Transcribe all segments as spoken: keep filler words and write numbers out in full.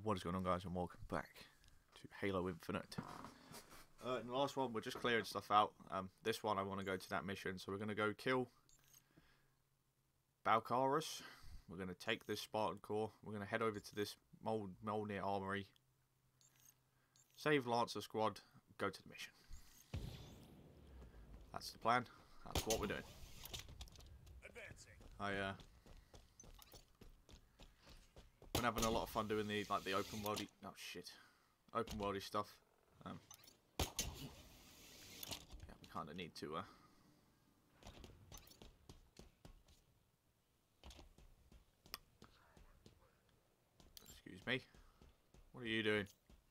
What is going on, guys, and welcome back to Halo Infinite. Uh, in the last one, we're just clearing stuff out. Um, this one, I want to go to that mission, so we're going to go kill Balcarus. We're going to take this Spartan core. We're going to head over to this Mol Mjolnir Armory, save Lancer Squad, go to the mission. That's the plan. That's what we're doing. Advancing. I uh, been having a lot of fun doing the like the open worldy. Oh shit, open worldy stuff. Um, yeah, we kind of need to. Uh, excuse me. What are you doing?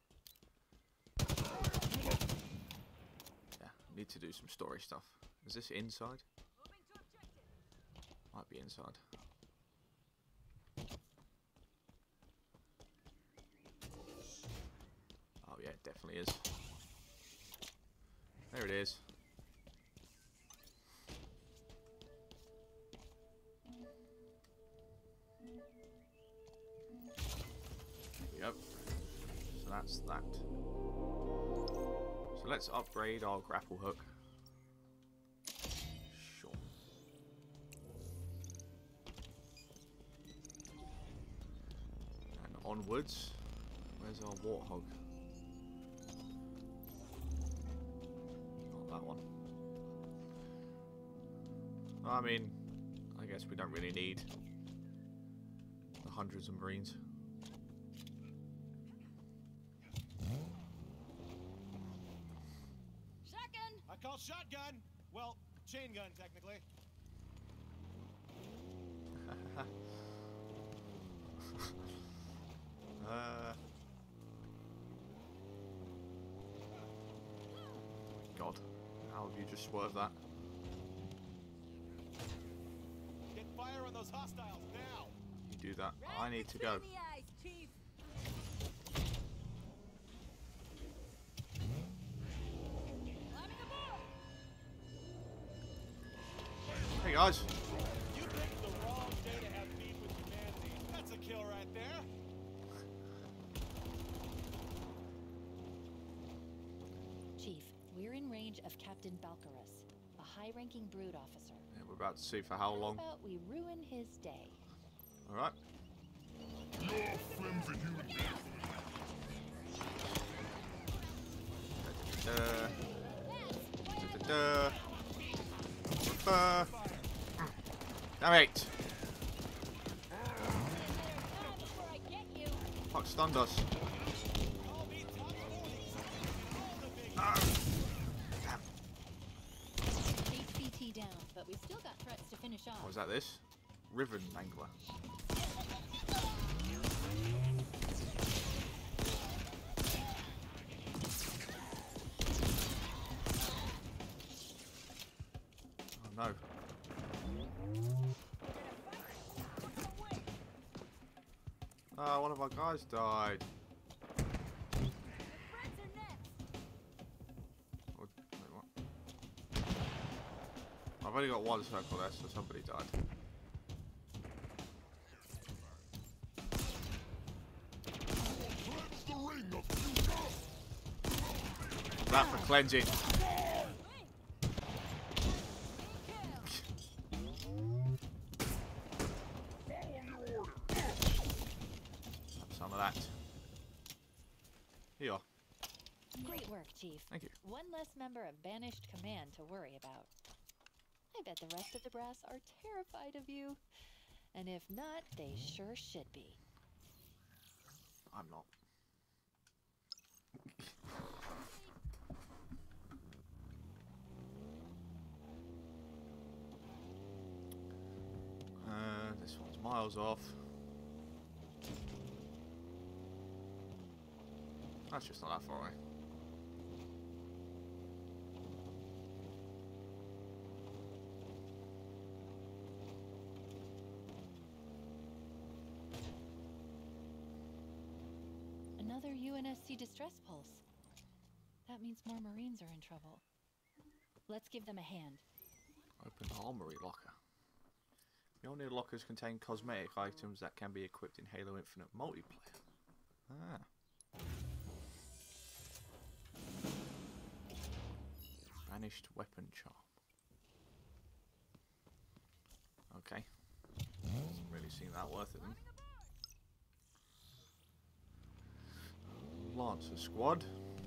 Yeah, need to do some story stuff. Is this inside? Might be inside. Oh yeah, it definitely is. There it is. Yep. So that's that. So let's upgrade our grapple hook. Sure. And onwards. Where's our warthog? Not that one. I mean, I guess we don't really need the hundreds of Marines. Shotgun! I call shotgun! Well, chain gun, technically. uh... God, how have you just swerved that? Get fire on those hostiles now! You do that. I need to go. Hey guys. You picked the wrong day to have beef with humanity. That's a kill right there. Chief, we're in range of Captain Balcarus, a high-ranking brood officer. Yeah, we're about to see for how long. How about we ruin his day? Alright. Your flimsy human being. Da, da, da, da. Damn it! Fuck, stunned us. Ah. Damn. H V T down, but we've still got threats to finish off. What was that? This? Riven Angler. Oh no. Ah, one of our guys died. Oh, wait, what? I've only got one circle there, so somebody died. Cleanse the ring of future. That for cleansing. Some of that. Here you are. Great work, Chief. Thank you. One less member of Banished Command to worry about. I bet the rest of the brass are terrified of you. And if not, they sure should be. I'm not. uh, this one's miles off. That's just not that far away. Another U N S C distress pulse. That means more Marines are in trouble. Let's give them a hand. Open armory locker. Mjolnir lockers contain cosmetic items that can be equipped in Halo Infinite multiplayer. Banished weapon charm. Okay. Doesn't really seem that worth it then. Lancer squad.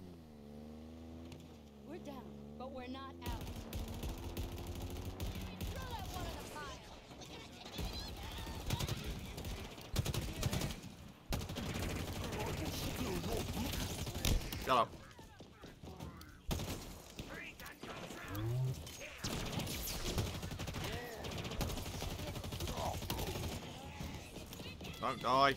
We're down, but we're not out. Throw that one in the pile. Shut up. Don't die.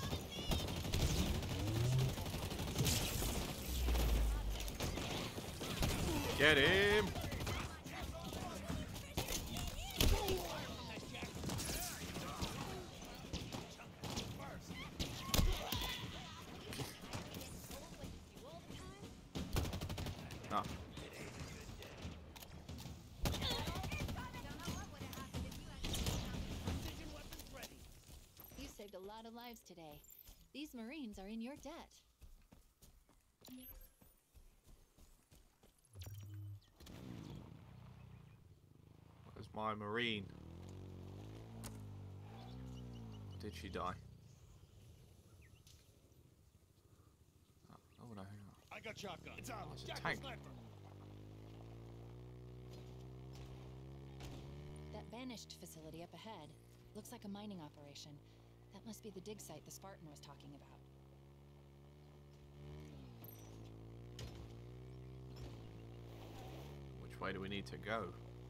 Get him. Ah. You saved a lot of lives today. These Marines are in your debt. Where's my Marine? Did she die? Oh, oh no, hang on. I got shotgun. It's out. It's a Jack tank. sniper. That Banished facility up ahead looks like a mining operation. That must be the dig site the Spartan was talking about. Which way do we need to go?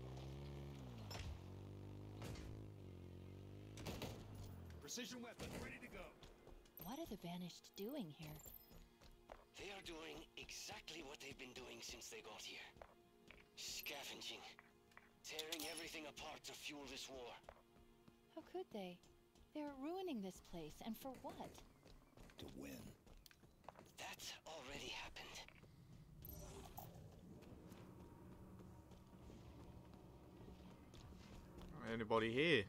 Precision weapon, ready to go. What are the Banished doing here? They are doing exactly what they've been doing since they got here. Scavenging. Tearing everything apart to fuel this war. How could they? They're ruining this place, and for what? To win. That already happened. Anybody here?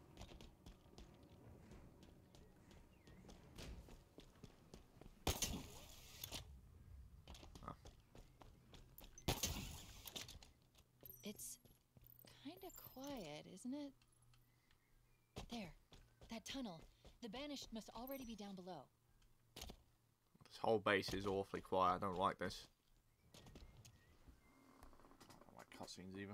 It's kind of quiet, isn't it? There. That tunnel. The Banished must already be down below. This whole base is awfully quiet. I don't like this. I don't like cutscenes either.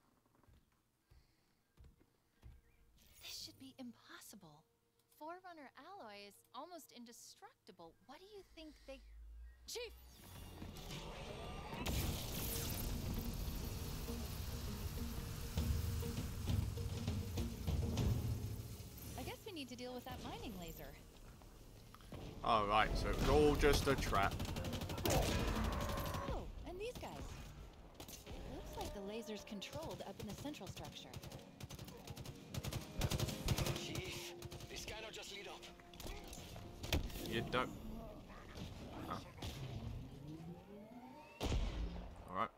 This should be impossible. Forerunner alloy is almost indestructible. What do you think they... Chief! I guess we need to deal with that mining laser. Oh, right, so it's all just a trap. Oh, and these guys. Looks like the laser's controlled up in the central structure. Chief, this scanner just lit up. You don't... Oh. Alright.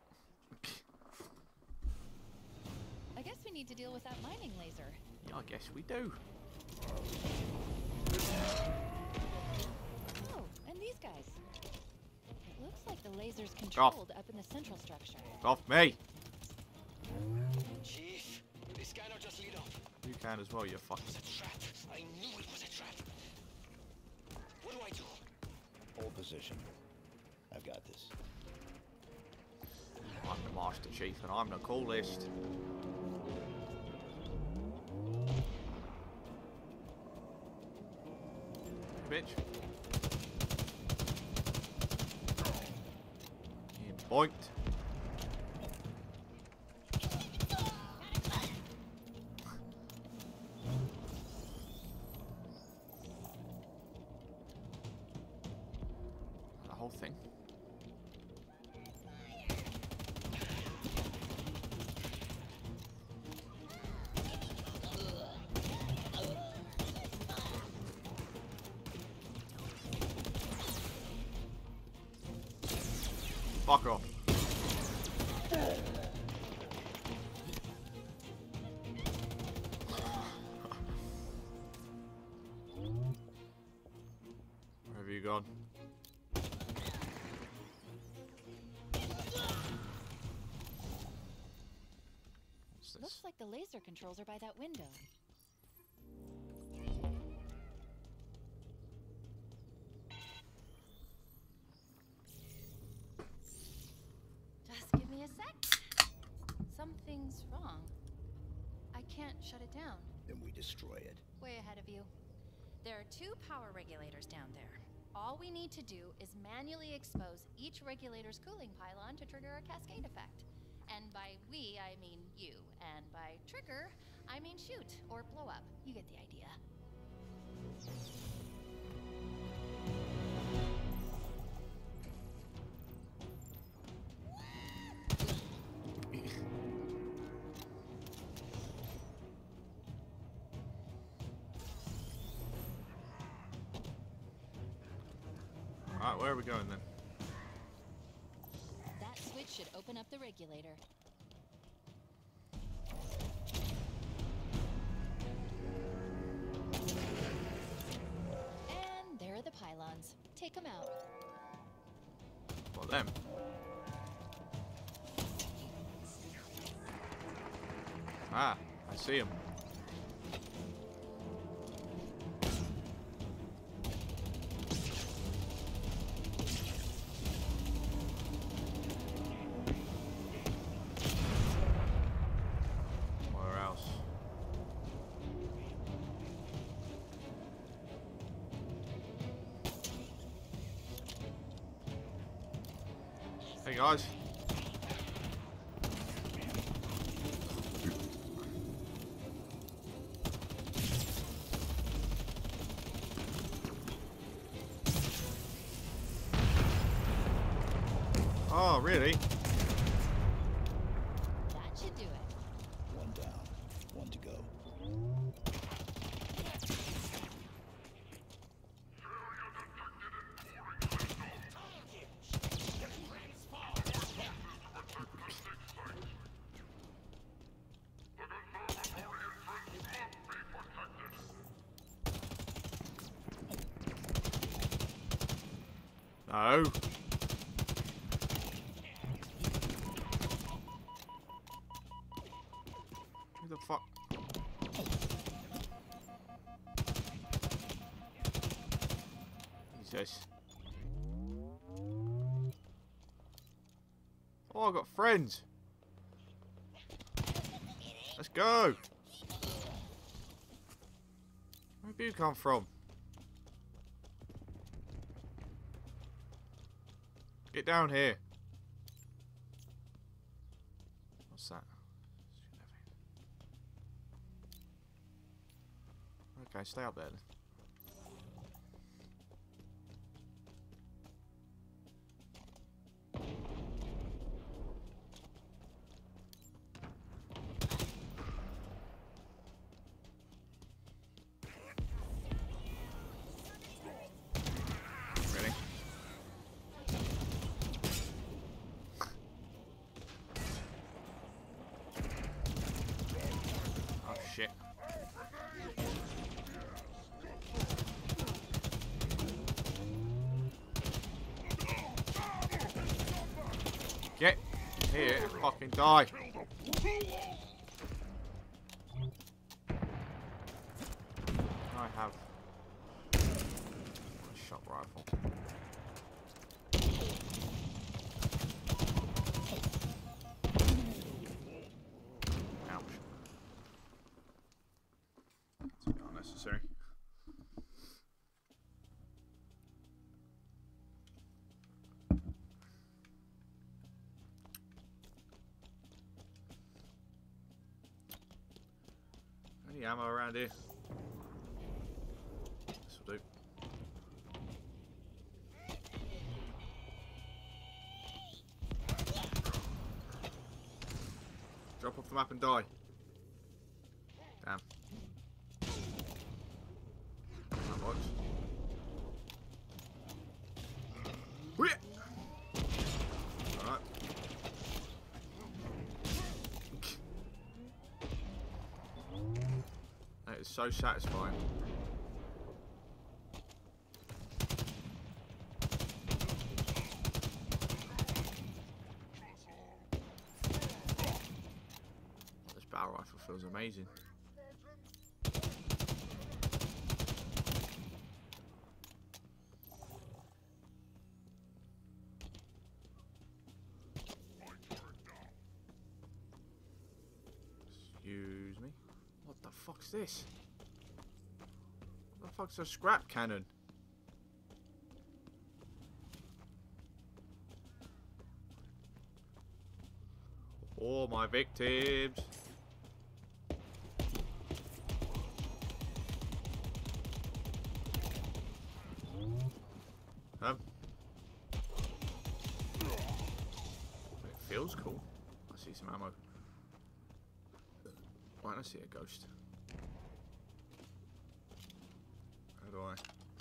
I guess we need to deal with that mining laser. Yeah, I guess we do. Oh, and these guys. It looks like the laser's controlled up in the central structure. Off me! Chief, this scanner just lit up. You can as well, you fucking... It was a trap. I knew it was a trap. What do I do? Hold position. I've got this. I'm the Master Chief and I'm the coolest. Bitch. You boinked. The whole thing. Fuck off. Where have you gone? this? Looks like the laser controls are by that window. Just give me a sec. Something's wrong. I can't shut it down. Then we destroy it. Way ahead of you. There are two power regulators down there. All we need to do is manually expose each regulator's cooling pylon to trigger a cascade effect. And by we, I mean you. And by trigger, I mean shoot or blow up. You get the idea. Alright, where are we going then? That switch should open up the regulator. And there are the pylons. Take them out. What, them? Ah, I see him. Where else? Hey guys. Oh, really? That should do it. One down, one to go. No. Who the fuck? Who's this? Oh, I've got friends. Let's go. Where did you come from? Get down here. What's that? Okay, stay up there then. Really? Oh shit. Get here and fucking die. I have a shot rifle. Ouch. That's a bit unnecessary. Any ammo around here? This will do. Drop off the map and die. Damn. That works. Alright. That is so satisfying. This barrel. assault rifle feels amazing. Excuse me. What the fuck's this? What the fuck's a scrap cannon? All my victims. Um. It feels cool. I see some ammo. Why don't I see a ghost? How do I?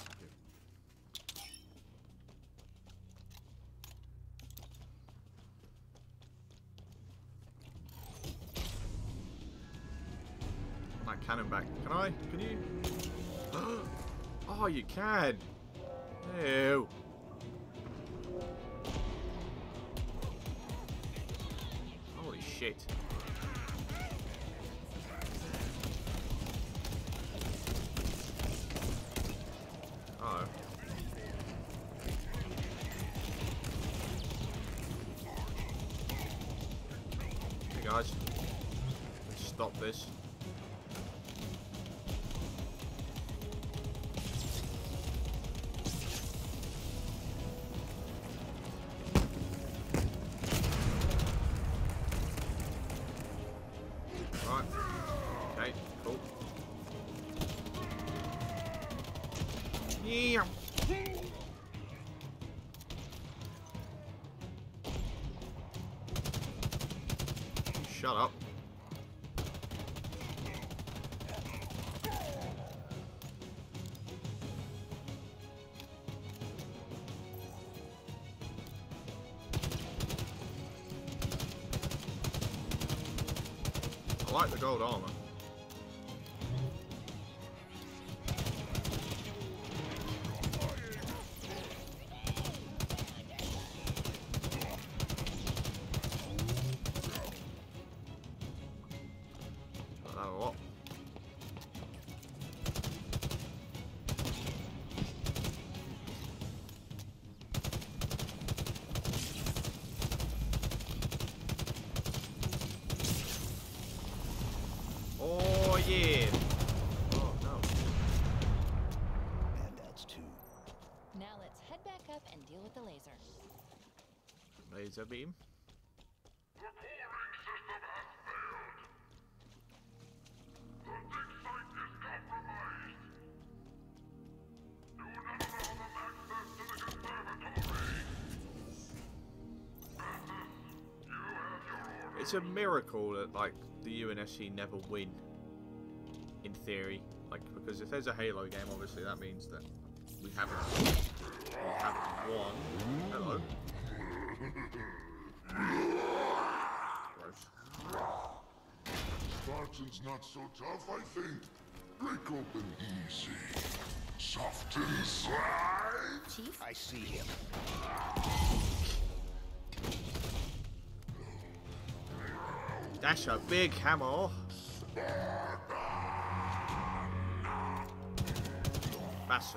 My cannon back. Can I? Can you? Oh, you can. Ew. Holy shit. Uh oh. Hey guys. Let's stop this. Yeah. Shut up. I like the gold armor. Oh yeah. Oh no. And that's two. Now let's head back up and deal with the laser. Laser beam. It's a miracle that like the U N S C never win. In theory, like because if there's a Halo game, obviously that means that we haven't we haven't won. Hello. Gross. Spartan's not so tough, I think. Break open easy. Soft inside. Chief? I see him. That's a big hammer. Bassus.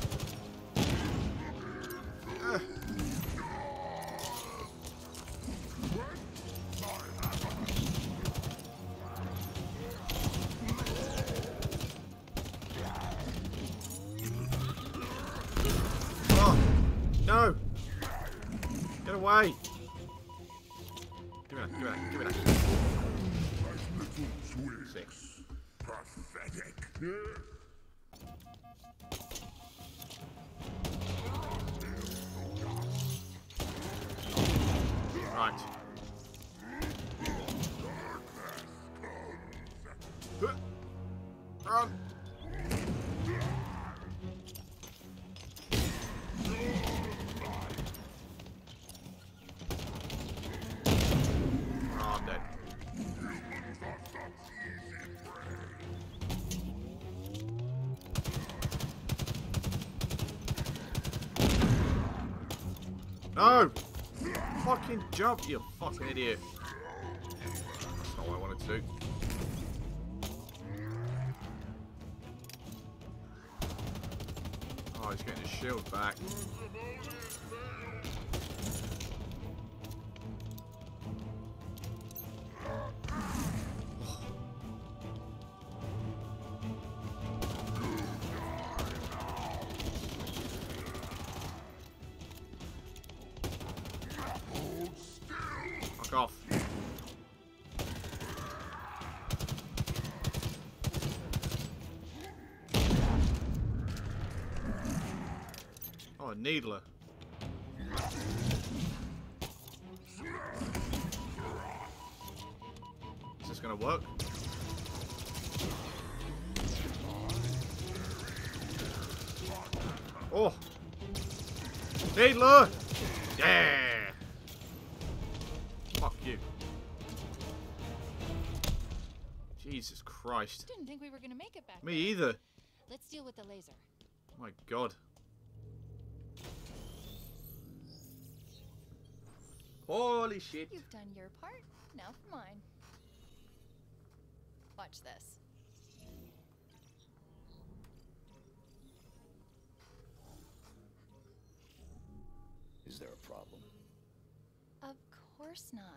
Uh. Oh no! Get away! Give me that! Give me that! Give me that! Six. Pathetic. Right. Run. Oh, I'm dead. No! Fucking jump, you fucking idiot. That's not what I wanted to do. he's getting his shield back. Fuck off. Oh, a needler. Is this gonna work? Oh! Needler! Yeah! Fuck you. Jesus Christ. Didn't think we were gonna make it back. Me there. either. Let's deal with the laser. Oh my god. Holy shit. You've done your part. Now for mine. Watch this. Is there a problem? Of course not.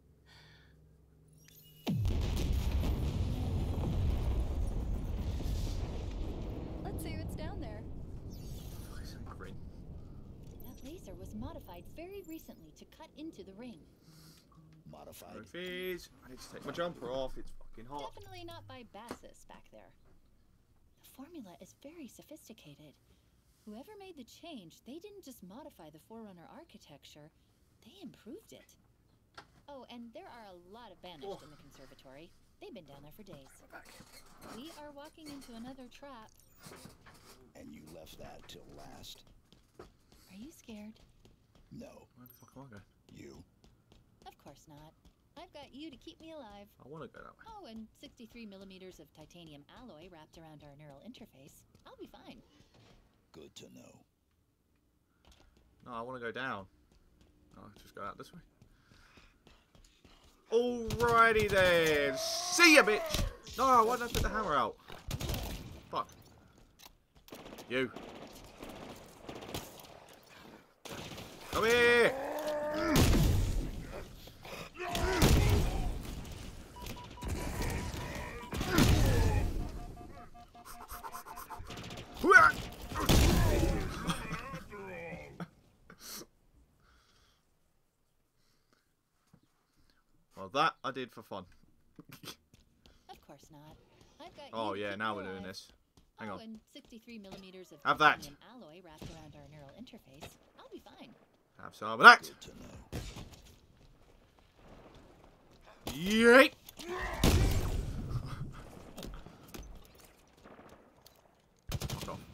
Let's see what's down there. Grin. That laser was modified very recently to cut into the ring. Modified. Trophies. I need to take my jumper off. It's fucking hot. Definitely not by Bassus back there. The formula is very sophisticated. Whoever made the change, they didn't just modify the Forerunner architecture, they improved it. Oh, and there are a lot of banished Oh. in the conservatory. They've been down there for days. We are walking into another trap. And you left that till last? Are you scared? No. Where the fuck am I going? You. Of course not. I've got you to keep me alive. I want to go that way. Oh, and sixty-three millimeters of titanium alloy wrapped around our neural interface. I'll be fine. Good to know. No, I want to go down. Oh, just go out this way. Alrighty then. See ya, bitch. No, why did I put the hammer out? Fuck. You. Come here. Well, that I did for fun. Of course not. I've got Oh you to yeah, keep now me we're doing alive. this. Hang oh, on. and sixty-three millimeters of Have that. titanium alloy wrapped around our neural interface. I'll be fine. Have some of that. Good to know. Yeet. Fuck off.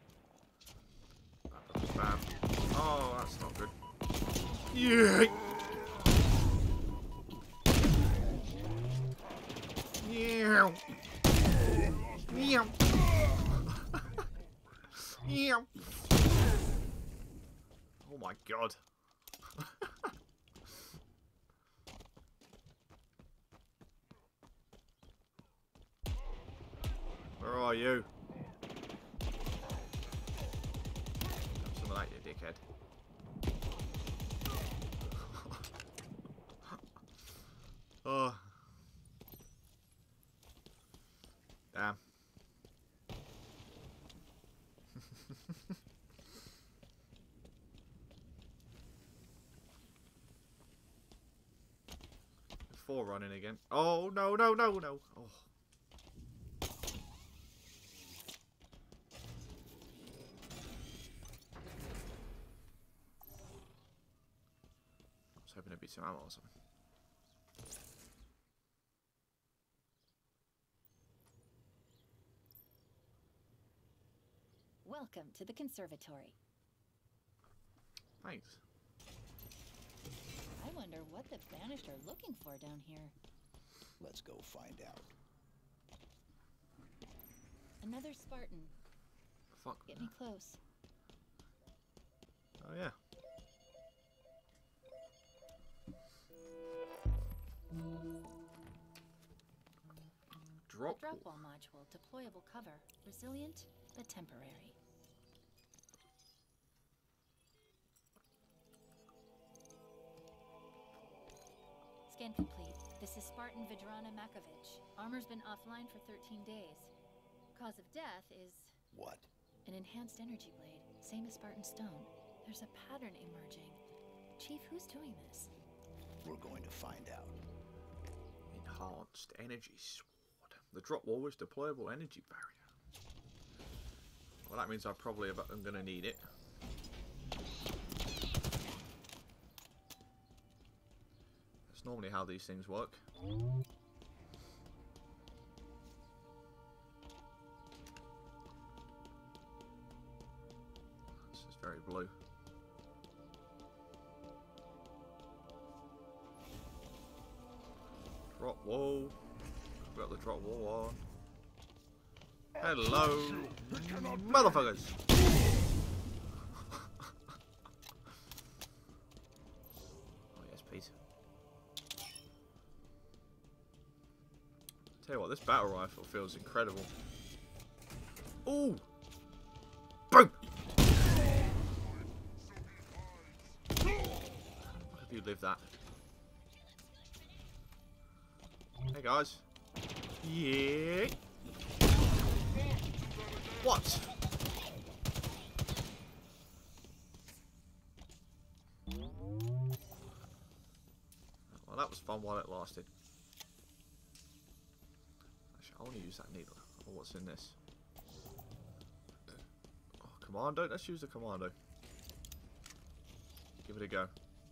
Bam. Oh, that's not good. Yeet. Meow. Meow. Meow. Oh my god. Where are you? Have some of that, you dickhead. Oh. Damn. Four running again. Oh no no no no. Oh. I was hoping there'd be some ammo or something. Welcome to the conservatory. Thanks. I wonder what the Banished are looking for down here. Let's go find out. Another Spartan. Fuck. Get me close. Oh yeah. Drop. Drop wall module, deployable cover, resilient but temporary. Scan complete. This is Spartan Vidrana Makovich. Armor's been offline for thirteen days. Cause of death is... What? An enhanced energy blade. Same as Spartan Stone. There's a pattern emerging. Chief, who's doing this? We're going to find out. Enhanced energy sword. The drop wall is deployable energy barrier. Well, that means I probably am going to need it. That's normally how these things work. This is very blue. Drop wall. We've got the drop wall on. Hello, motherfuckers! Oh yes, Pete. Tell you what, this battle rifle feels incredible. Ooh! Boom! Have you lived that? Hey guys. Yeah. What? Well, that was fun while it lasted. Actually, I want to use that needle. Oh, what's in this? Oh, commando? Let's use the commando. Give it a go.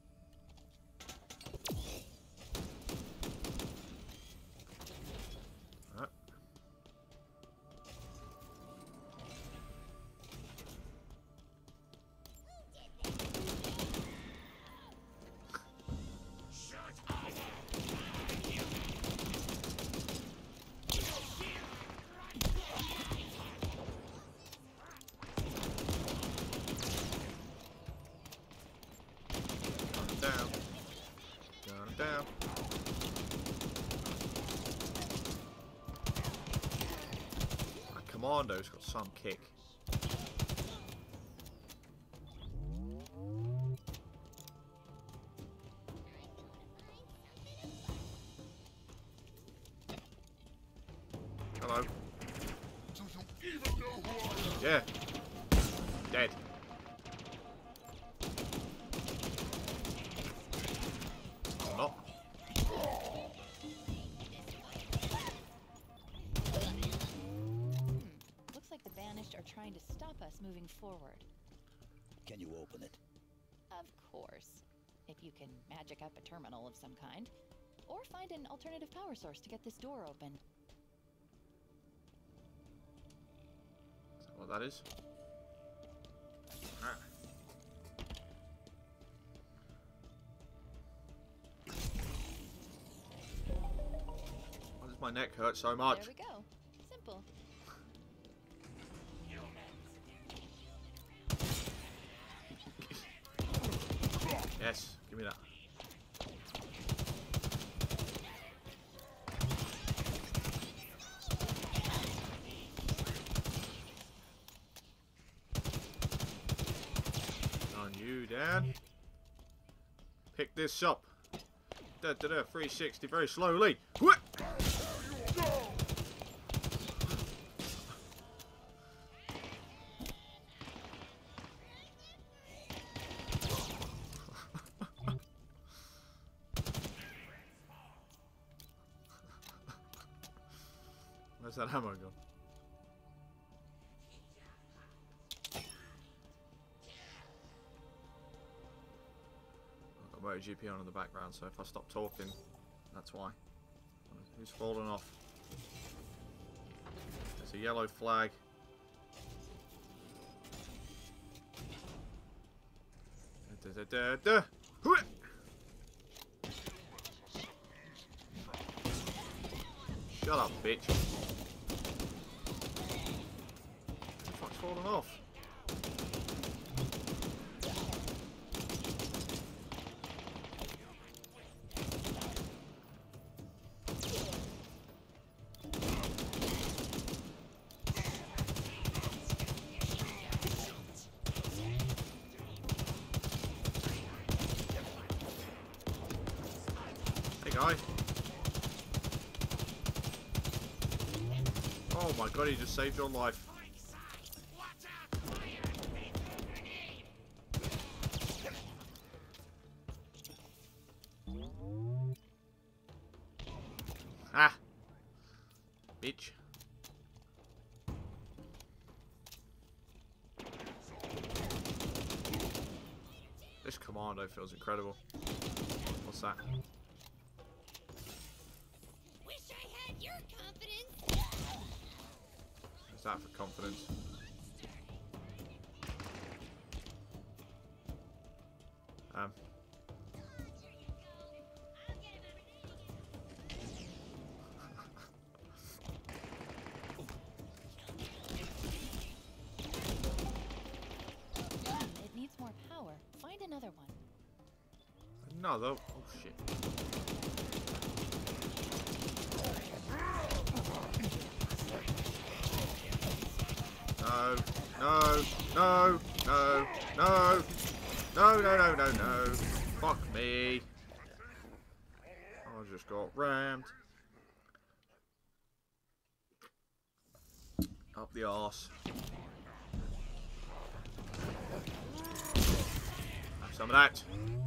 Down. Down, down. That commando's got some kick. Hello. Do you even know who I am? Yeah. Dead. Not. Hmm. Looks like the Banished are trying to stop us moving forward. Can you open it? Of course. If you can magic up a terminal of some kind. Or find an alternative power source to get this door open. Is that what that is? Ah. Why does my neck hurt so much? There we go. Simple. Yes, give me that. On you, Dan. Pick this up. Da da da. three sixty very slowly. Whoop! Where's that ammo gone? I've got MotoGP on in the background, so if I stop talking, that's why. Who's fallen off? There's a yellow flag. Da, da, da, da. Hooah! Shut up, bitch. Who the fuck's fallen off? Hey guy. Oh my god, he just saved your life. Ah! Bitch. This commando feels incredible. What's that? Wish I had your confidence. What's that for confidence? Um. It needs more power. Find another one. Another? Oh shit. No, no, no, no, no, no, no, no, no, no. Fuck me. I just got rammed. Up the arse. Have some of that.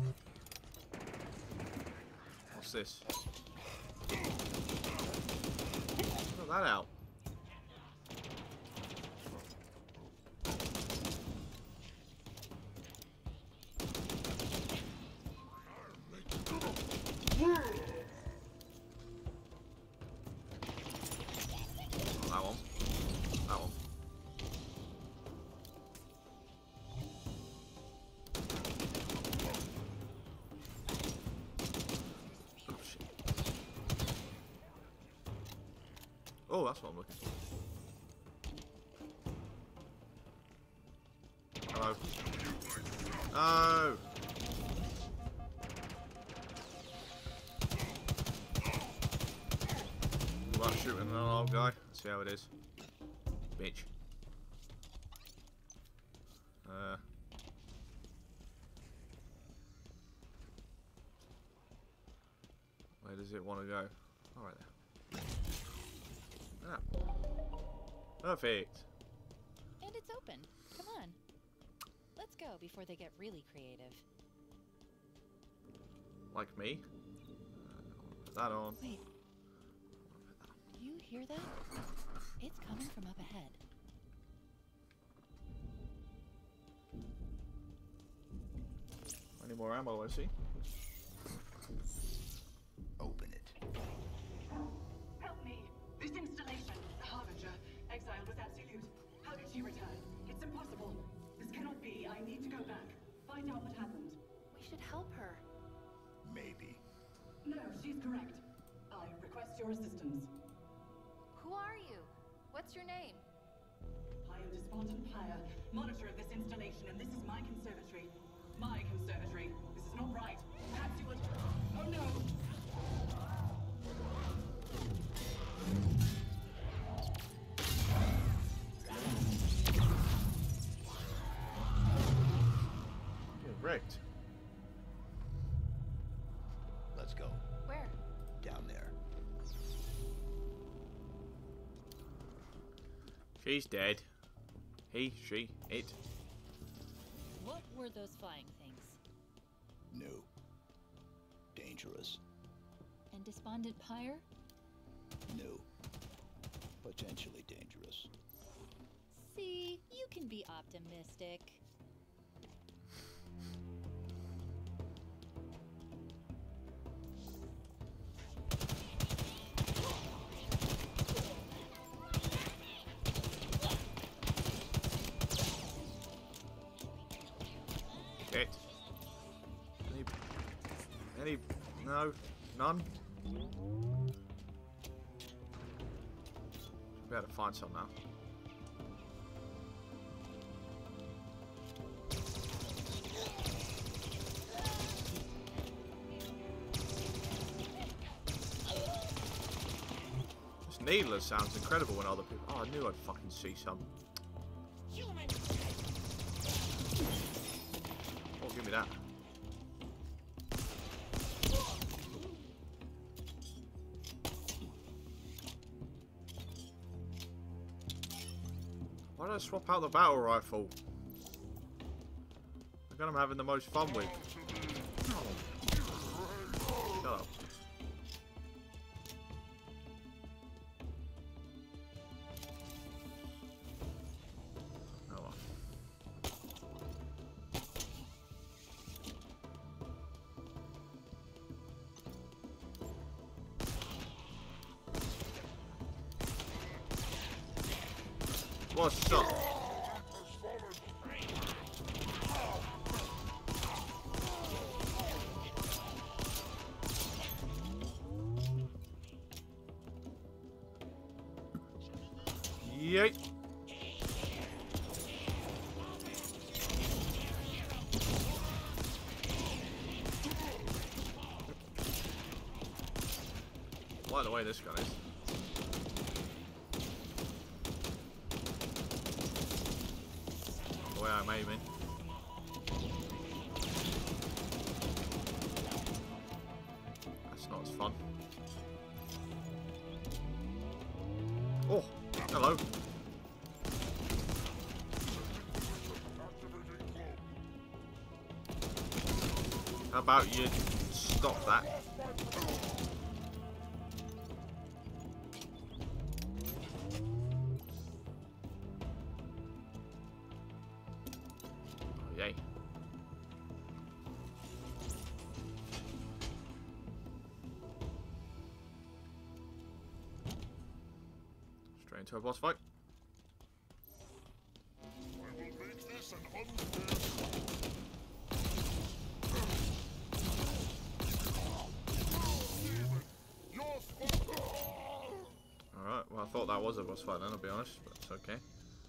What's this? Put that out. That one. That one. Oh shit. Oh, that's what I'm looking for. Hello. No. About shooting an old guy. Let's see how it is. Bitch. Uh. Where does it want to go? All right there. Ah. Perfect. And it's open. Come on. Let's go before they get really creative. Like me. Uh, put that on. Wait. Do you hear that? It's coming from up ahead. Any more ammo, I see. Open it. Help me! This installation, the Harbinger, exile was absolute. How did she return? It's impossible. This cannot be. I need to go back. Find out what happened. We should help her. Maybe. No, she's correct. I request your assistance. Who are you? What's your name? I am Despondent Pyre, monitor of this installation, and this is my conservatory. My conservatory. This is not right. Perhaps you would... Oh no! You're wrecked. Let's go. Where? Down there. She's dead. He, she, it. What were those flying things? New. Dangerous. And Despondent Pyre? New. Potentially dangerous. See, you can be optimistic. It. Any, any, no, none. We better find some now. This needler sounds incredible when other people. Oh, I knew I'd fucking see some. Oh, give me that. Why did I swap out the battle rifle? The gun I'm having the most fun with. Shut up. Oh well. What's up? Yeet. By the way, this guy is. The way I'm aiming. That's not as fun. Oh, hello. How about you stop that? Oh, yay. Straight into a boss fight. I will make this an unfair. Alright, well I thought that was a boss fight then, I'll be honest, but it's okay.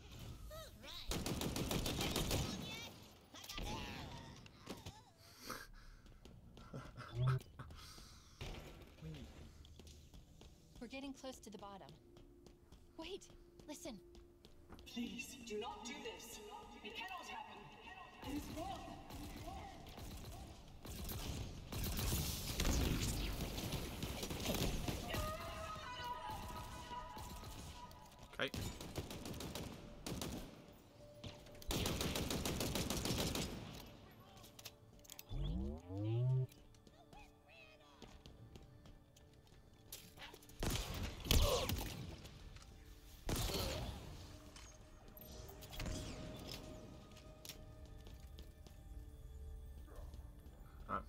We're getting close to the bottom. Wait, listen. Please, do not do this. It cannot happen. It is wrong. Okay. Oh.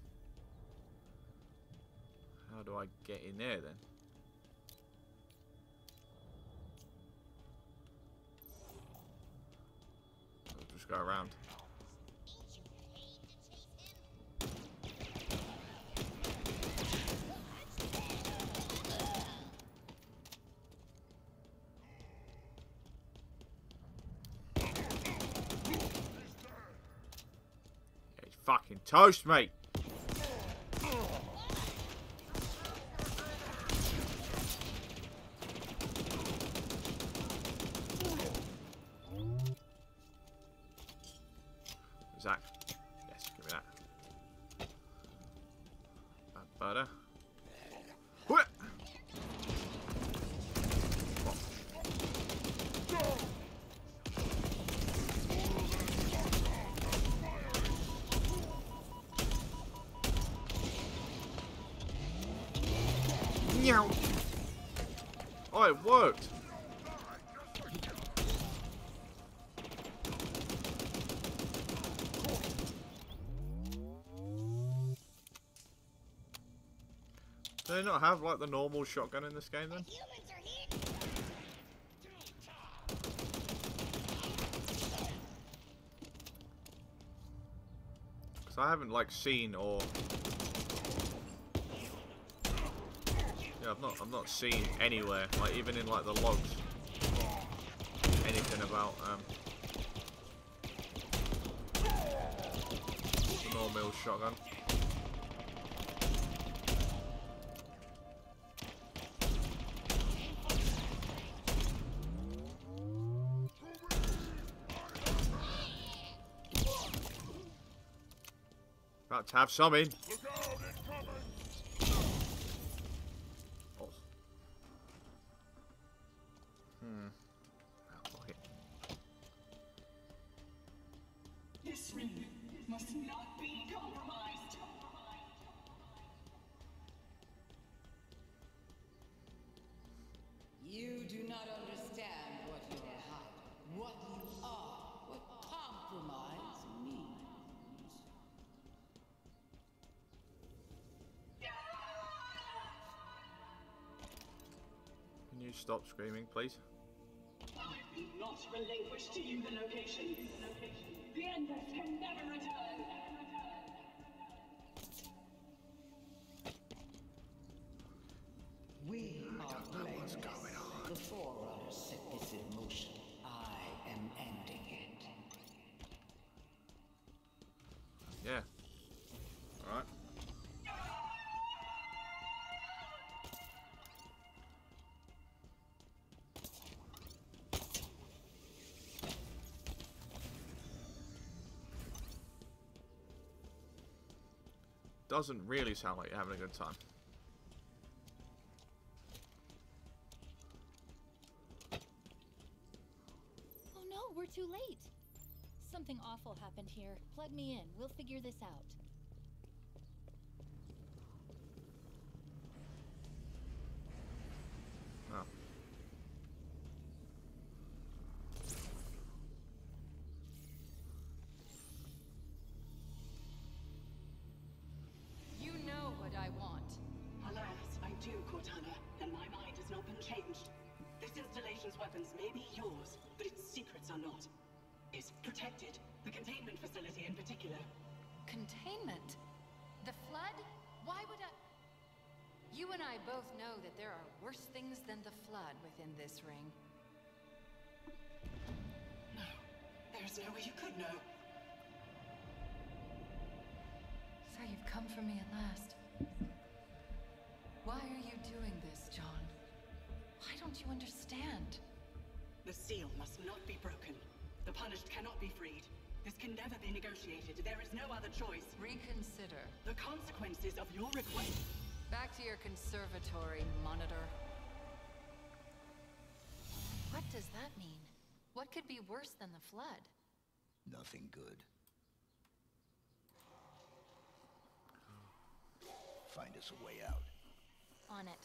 How do I get in there then? I'll just go around. Yeah, he's fucking toast, mate. Zach. Yes, give me that. Bad butter. What? Meow. Oh, it worked. Do they not have like the normal shotgun in this game then? Because I haven't like seen or yeah, I've not I've not seen anywhere, like even in like the logs, anything about um the normal shotgun. About to have some in. Oh. Hmm. Oh, okay. you stop screaming, please? I will not relinquish to you the location. The Endless can never return. We are blameless. The Forerunner set this in motion. I am ending it. Yeah. Alright. Doesn't really sound like you're having a good time. Oh no, we're too late. Something awful happened here. Plug me in. We'll figure this out. Oh. You know what I want. Alas, I do, Cortana, and my mind has not been changed. This installation's weapons may be yours, but its secrets are not. It's protected. The containment facility in particular. Containment? The Flood? Why would I... You and I both know that there are worse things than the Flood within this ring. No. There's no way you could know. So you've come for me at last. Why are you doing this, John? Why don't you understand? The seal must not be broken. The punished cannot be freed. This can never be negotiated. There is no other choice. Reconsider. The consequences of your request. Back to your conservatory, Monitor. What does that mean? What could be worse than the Flood? Nothing good. Find us a way out. On it.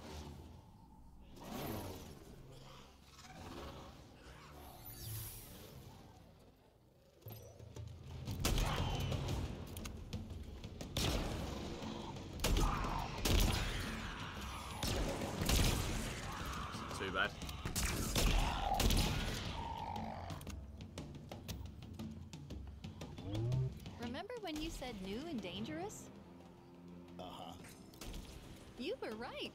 Too bad. Remember when you said new and dangerous? Uh-huh. You were right.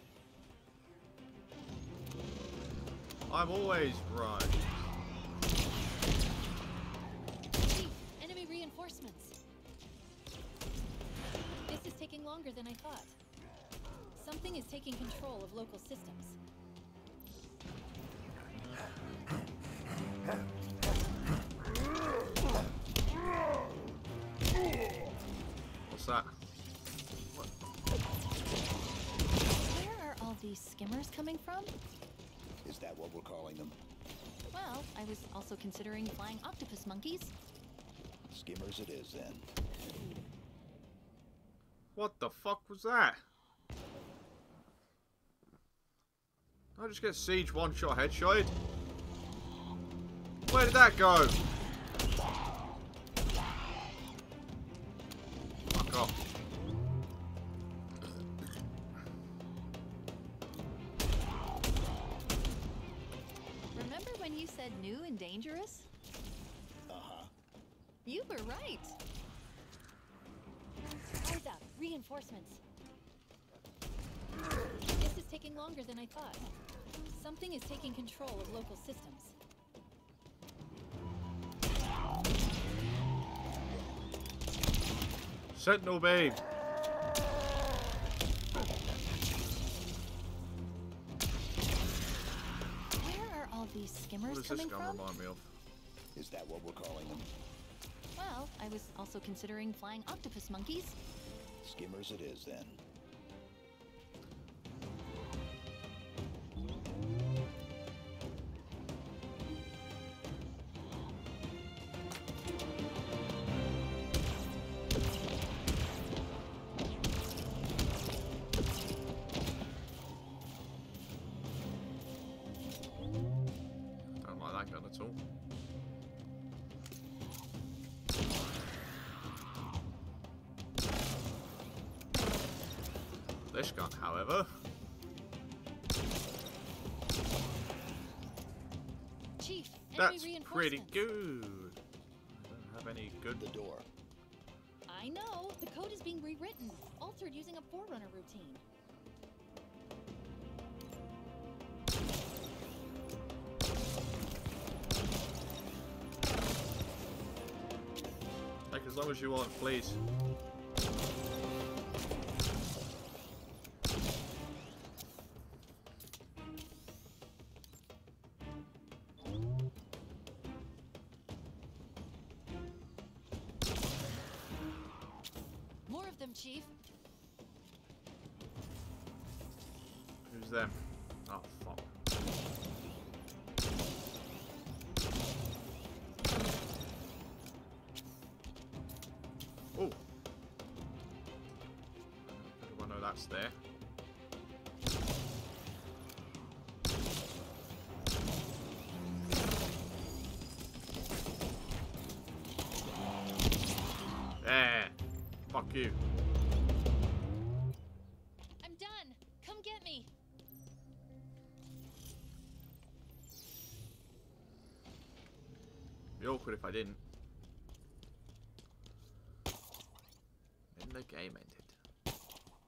I'm always right. Chief, enemy reinforcements. This is taking longer than I thought. Something is taking control of local systems. What's that? Where are all these skimmers coming from? Is that what we're calling them? Well, I was also considering flying octopus monkeys. Skimmers it is, then. What the fuck was that? I just get siege one shot headshot. Where did that go? Fuck off. Remember when you said new and dangerous? Uh-huh. You were right. Eyes up, reinforcements. This is taking longer than I thought. Something is taking control of local systems. Sentinel babe. Where are all these skimmers What does this coming gun from? remind me of? Is that what we're calling them? Well, I was also considering flying octopus monkeys. Skimmers it is, then. Don't like that gun at all. This gun, however. That's Enemy pretty reinforcements. good. I don't have any good. The door. I know. The code is being rewritten, altered using a Forerunner routine. Take as long as you want, please. More of them, Chief. Who's them? Oh, fuck. Oh. I know that's there. There. Fuck you. I'm done. Come get me. It'd be awkward if I didn't. Then the game ended.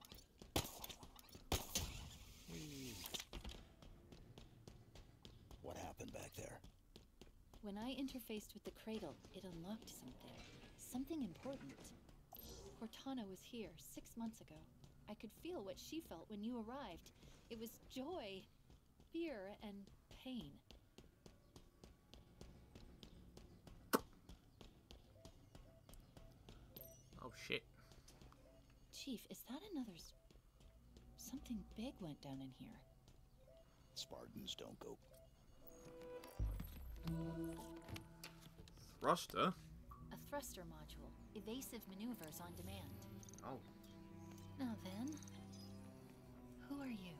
What happened back there? When I interfaced with the cradle, it unlocked something. Something important. Cortana was here six months ago. I could feel what she felt when you arrived. It was joy, fear, and pain. Oh shit. Chief, is that another... s- Something big went down in here. Spartans don't go. Thruster? A thruster module. Evasive maneuvers on demand. Oh. Now then, who are you?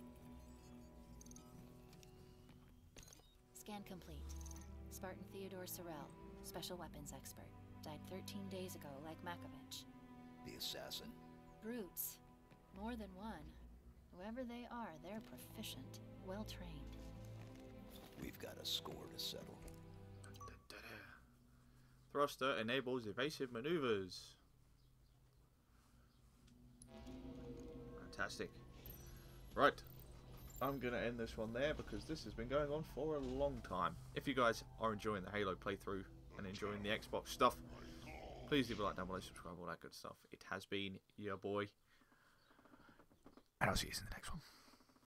Scan complete. Spartan Theodore Sorel, special weapons expert. Died thirteen days ago, like Makovich. The assassin. Brutes. More than one. Whoever they are, they're proficient, well trained. We've got a score to settle. Thruster enables evasive maneuvers. Fantastic. Right. I'm going to end this one there because this has been going on for a long time. If you guys are enjoying the Halo playthrough and enjoying the Xbox stuff, please leave a like down below, subscribe, all that good stuff. It has been your boy. And I'll see you in the next one.